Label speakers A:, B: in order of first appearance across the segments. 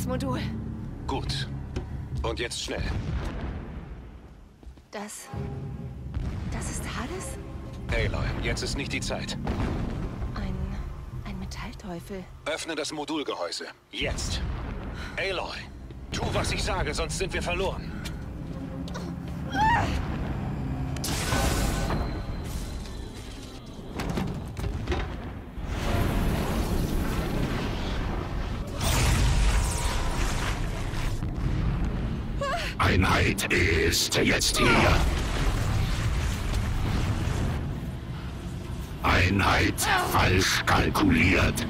A: das Modul.
B: Gut. Und jetzt schnell.
A: Das ist Hades?
B: Aloy, jetzt ist nicht die Zeit.
A: Ein Metallteufel.
B: Öffne das Modulgehäuse. Jetzt. Aloy, tu, was ich sage, sonst sind wir verloren.
C: Einheit ist jetzt hier. Einheit falsch kalkuliert.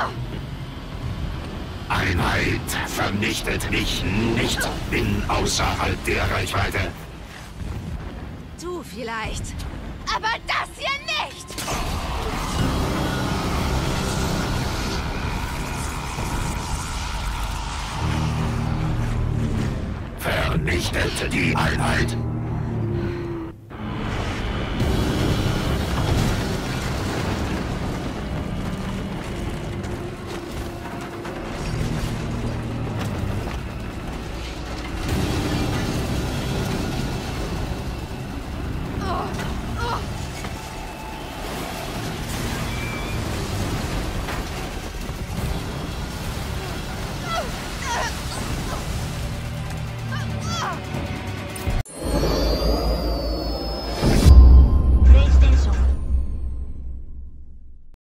C: Einheit vernichtet mich nicht. Bin außerhalb der Reichweite.
A: Du vielleicht. Aber das hier nicht!
C: Vernichtet die Einheit.